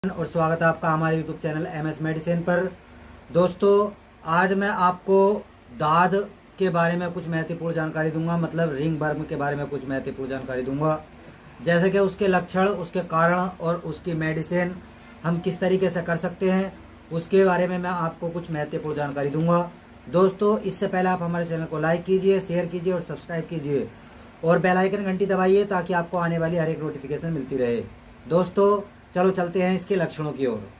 और स्वागत है आपका हमारे यूट्यूब चैनल MS मेडिसिन पर। दोस्तों, आज मैं आपको दाद के बारे में कुछ महत्वपूर्ण जानकारी दूंगा, मतलब रिंग वर्म के बारे में कुछ महत्वपूर्ण जानकारी दूंगा, जैसे कि उसके लक्षण, उसके कारण और उसकी मेडिसिन हम किस तरीके से कर सकते हैं, उसके बारे में मैं आपको कुछ महत्वपूर्ण जानकारी दूंगा। दोस्तों, इससे पहले आप हमारे चैनल को लाइक कीजिए, शेयर कीजिए और सब्सक्राइब कीजिए और बेल आइकन घंटी दबाइए ताकि आपको आने वाली हर एक नोटिफिकेशन मिलती रहे। दोस्तों, चलो चलते हैं इसके लक्षणों की ओर।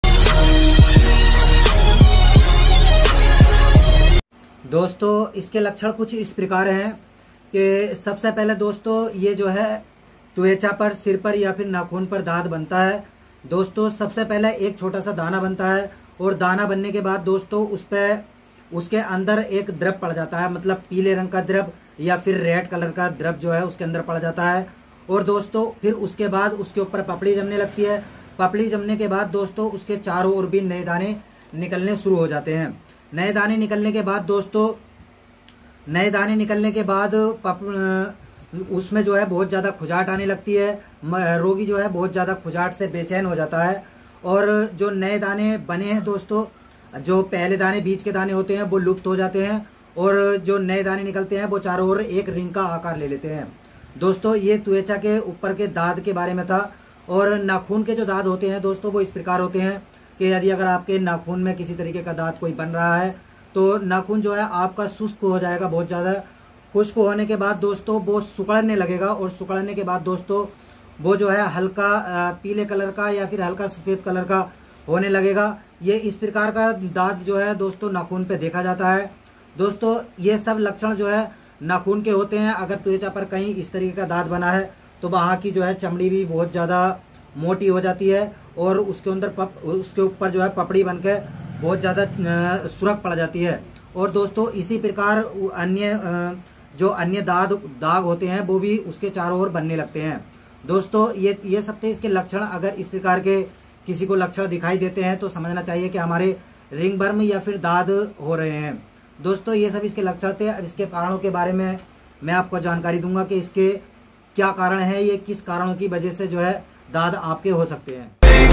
दोस्तों, इसके लक्षण कुछ इस प्रकार हैं कि सबसे पहले दोस्तों, ये जो है त्वचा पर, सिर पर या फिर नाखून पर दाद बनता है। दोस्तों, सबसे पहले एक छोटा सा दाना बनता है और दाना बनने के बाद दोस्तों उस पर उसके अंदर एक द्रव पड़ जाता है, मतलब पीले रंग का द्रव या फिर रेड कलर का द्रव जो है उसके अंदर पड़ जाता है। और दोस्तों फिर उसके बाद उसके ऊपर पपड़ी जमने लगती है। पपड़ी जमने के बाद दोस्तों उसके चारों ओर भी नए दाने निकलने शुरू हो जाते हैं। नए दाने निकलने के बाद दोस्तों, नए दाने निकलने के बाद उसमें जो है बहुत ज़्यादा खुजाट आने लगती है। रोगी जो है बहुत ज़्यादा खुजाट से बेचैन हो जाता है। और जो नए दाने बने हैं दोस्तों, जो पहले दाने बीज के दाने होते हैं वो लुप्त हो जाते हैं और जो नए दाने निकलते हैं वो चारों ओर एक रिंग का आकार ले लेते हैं। दोस्तों, ये त्वचा के ऊपर के दाद के बारे में था। और नाखून के जो दाद होते हैं दोस्तों वो इस प्रकार होते हैं कि यदि अगर आपके नाखून में किसी तरीके का दाद कोई बन रहा है तो नाखून जो है आपका शुष्क हो जाएगा बहुत ज़्यादा। खुश्क होने के बाद दोस्तों वो सिकुड़ने लगेगा और सिकुड़ने के बाद दोस्तों वो जो है हल्का पीले कलर का या फिर हल्का सफ़ेद कलर का होने लगेगा। ये इस प्रकार का दाद जो है दोस्तों नाखून पे देखा जाता है। दोस्तों, ये सब लक्षण जो है नाखून के होते हैं। अगर त्वचा पर कहीं इस तरीके का दाद बना है तो वहाँ की जो है चमड़ी भी बहुत ज़्यादा मोटी हो जाती है और उसके अंदर उसके ऊपर जो है पपड़ी बनकर बहुत ज़्यादा सुरख पड़ जाती है। और दोस्तों इसी प्रकार अन्य दाग होते हैं वो भी उसके चारों ओर बनने लगते हैं। दोस्तों, ये सब थे इसके लक्षण। अगर इस प्रकार के किसी को लक्षण दिखाई देते हैं तो समझना चाहिए कि हमारे रिंग वर्म या फिर दाद हो रहे हैं। दोस्तों, ये सब इसके लक्षण थे। अब इसके कारणों के बारे में मैं आपको जानकारी दूंगा कि इसके क्या कारण है, ये किस कारणों की वजह से जो है दाद आपके हो सकते हैं।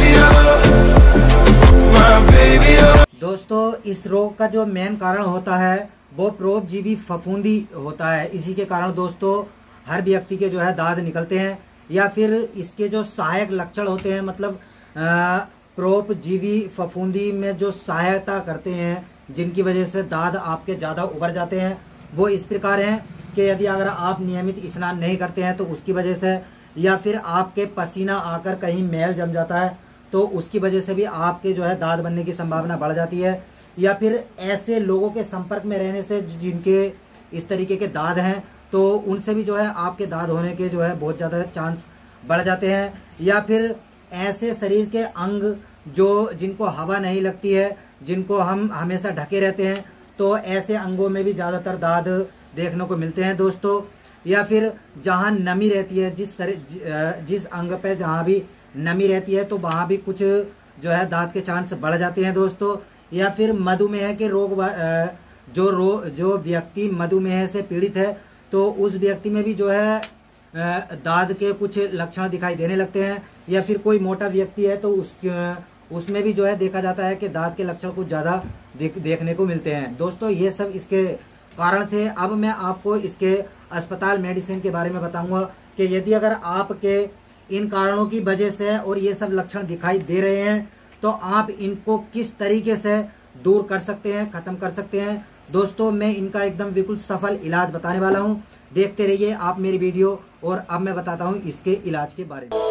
दोस्तों, इस रोग का जो मेन कारण होता है वो परोपजीवी फफूंदी होता है। इसी के कारण दोस्तों हर व्यक्ति के जो है दाद निकलते हैं या फिर इसके जो सहायक लक्षण होते हैं, मतलब परोपजीवी फफूंदी में जो सहायता करते हैं जिनकी वजह से दाद आपके ज़्यादा उभर जाते हैं, वो इस प्रकार हैं कि यदि अगर आप नियमित स्नान नहीं करते हैं तो उसकी वजह से, या फिर आपके पसीना आकर कहीं मैल जम जाता है तो उसकी वजह से भी आपके जो है दाद बनने की संभावना बढ़ जाती है। या फिर ऐसे लोगों के संपर्क में रहने से जिनके इस तरीके के दाद हैं तो उनसे भी जो है आपके दाद होने के जो है बहुत ज़्यादा चांस बढ़ जाते हैं। या फिर ऐसे शरीर के अंग जिनको हवा नहीं लगती है, जिनको हम हमेशा ढके रहते हैं, तो ऐसे अंगों में भी ज़्यादातर दाद देखने को मिलते हैं दोस्तों। या फिर जहाँ नमी रहती है, जिस अंग पे जहाँ भी नमी रहती है तो वहाँ भी कुछ जो है दाद के चांस बढ़ जाते हैं दोस्तों। या फिर मधुमेह के रोग, जो व्यक्ति मधुमेह से पीड़ित है तो उस व्यक्ति में भी जो है दाद के कुछ लक्षण दिखाई देने लगते हैं। या फिर कोई मोटा व्यक्ति है तो उसमें भी जो है देखा जाता है कि दाद के लक्षण कुछ ज़्यादा देखने को मिलते हैं। दोस्तों, ये सब इसके कारण थे। अब मैं आपको इसके अस्पताल मेडिसिन के बारे में बताऊंगा कि यदि अगर आपके इन कारणों की वजह से और ये सब लक्षण दिखाई दे रहे हैं तो आप इनको किस तरीके से दूर कर सकते हैं, खत्म कर सकते हैं। दोस्तों, मैं इनका एकदम बिल्कुल सफल इलाज बताने वाला हूं। देखते रहिए आप मेरी वीडियो और अब मैं बताता हूं इसके इलाज के बारे में।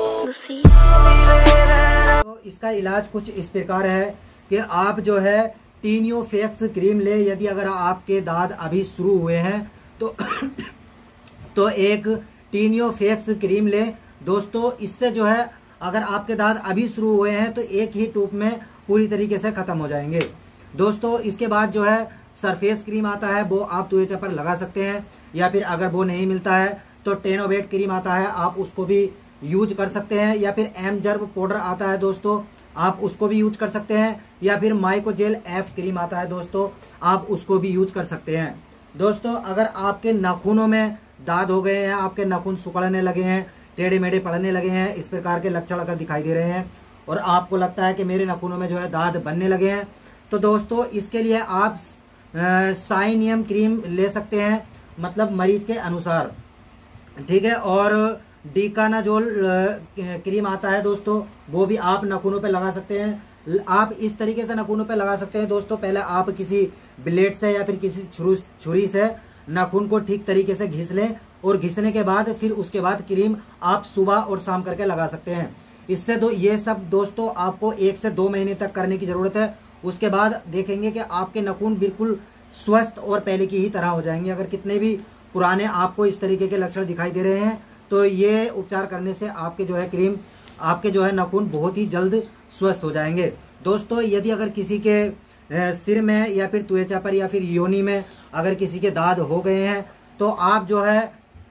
तो इसका इलाज कुछ इस प्रकार है कि आप जो है टीनियोफेक्स क्रीम ले। यदि अगर आपके दाद अभी शुरू हुए हैं तो एक टीनियोफेक्स क्रीम ले। दोस्तों, इससे जो है अगर आपके दाद अभी शुरू हुए हैं तो एक ही टूप में पूरी तरीके से खत्म हो जाएंगे। दोस्तों, इसके बाद जो है सरफेस क्रीम आता है, वो आप त्वचा पर लगा सकते हैं। या फिर अगर वो नहीं मिलता है तो टेनोवेट क्रीम आता है, आप उसको भी यूज कर सकते हैं। या फिर एमजर्ब पाउडर आता है दोस्तों, आप उसको भी यूज कर सकते हैं। या फिर माइकोजेल एफ क्रीम आता है दोस्तों, आप उसको भी यूज कर सकते हैं। दोस्तों, अगर आपके नाखूनों में दाद हो गए हैं, आपके नाखून सिकुड़ने लगे हैं, टेढ़े मेढ़े पड़ने लगे हैं, इस प्रकार के लक्षण अगर दिखाई दे रहे हैं और आपको लगता है कि मेरे नाखूनों में जो है दाद बनने लगे हैं, तो दोस्तों इसके लिए आप साइनियम क्रीम ले सकते हैं, मतलब मरीज के अनुसार, ठीक है। और डीकानाजोल क्रीम आता है दोस्तों, वो भी आप नाखूनों पे लगा सकते हैं। आप इस तरीके से नाखूनों पे लगा सकते हैं दोस्तों, पहले आप किसी ब्लेड से या फिर किसी छुरी से नाखून को ठीक तरीके से घिस लें, और घिसने के बाद फिर उसके बाद क्रीम आप सुबह और शाम करके लगा सकते हैं। इससे ये सब दोस्तों आपको 1 से 2 महीने तक करने की जरूरत है। उसके बाद देखेंगे कि आपके नाखून बिल्कुल स्वस्थ और पहले की ही तरह हो जाएंगे। अगर कितने भी पुराने आपको इस तरीके के लक्षण दिखाई दे रहे हैं, तो ये उपचार करने से आपके जो है क्रीम, आपके जो है नाखून बहुत ही जल्द स्वस्थ हो जाएंगे। दोस्तों यदि अगर किसी के सिर में या फिर त्वचा पर या फिर योनि में अगर किसी के दाद हो गए हैं, तो आप जो है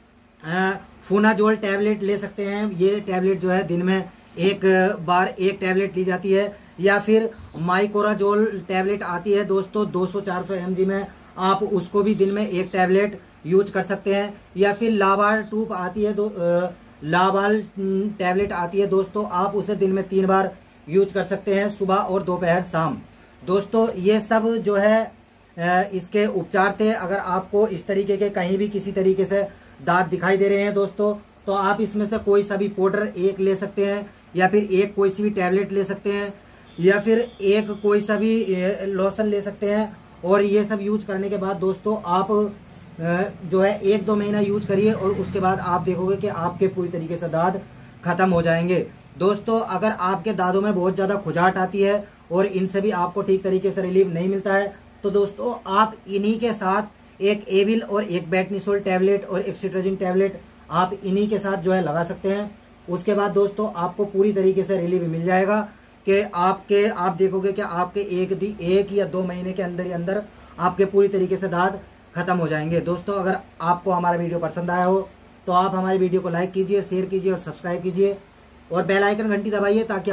फूनाजोल टैबलेट ले सकते हैं। ये टैबलेट जो है दिन में एक बार एक टैबलेट ली जाती है, या फिर माइकोराजोल टैबलेट आती है दोस्तों 200-400 mg में, आप उसको भी दिन में एक टैबलेट यूज कर सकते हैं। या फिर लाबाल टूप आती है, लाबाल टैबलेट आती है दोस्तों, आप उसे दिन में 3 बार यूज कर सकते हैं, सुबह और दोपहर शाम। दोस्तों ये सब जो है इसके उपचार थे। अगर आपको इस तरीके के कहीं भी किसी तरीके से दांत दिखाई दे रहे हैं दोस्तों, तो आप इसमें से कोई सा भी पाउडर एक ले सकते हैं, या फिर एक कोई सी भी टैबलेट ले सकते हैं, या फिर एक कोई सा भी लोशन ले सकते हैं। और ये सब यूज करने के बाद दोस्तों आप जो है 1-2 महीना यूज करिए, और उसके बाद आप देखोगे कि आपके पूरी तरीके से दाद खत्म हो जाएंगे। दोस्तों अगर आपके दादों में बहुत ज्यादा खुजाट आती है और इनसे भी आपको ठीक तरीके से रिलीफ नहीं मिलता है, तो दोस्तों आप इन्हीं के साथ एक एविल और एक बेटनिसोल टैबलेट और एक सिट्राजिन टैबलेट आप इन्हीं के साथ जो है लगा सकते हैं। उसके बाद दोस्तों आपको पूरी तरीके से रिलीफ मिल जाएगा कि आप देखोगे कि आपके 1 या 2 महीने के अंदर ही अंदर आपके पूरी तरीके से दाद खत्म हो जाएंगे। दोस्तों अगर आपको हमारा वीडियो पसंद आया हो, तो आप हमारी वीडियो को लाइक कीजिए, शेयर कीजिए और सब्सक्राइब कीजिए, और बेल आइकन घंटी दबाइए, ताकि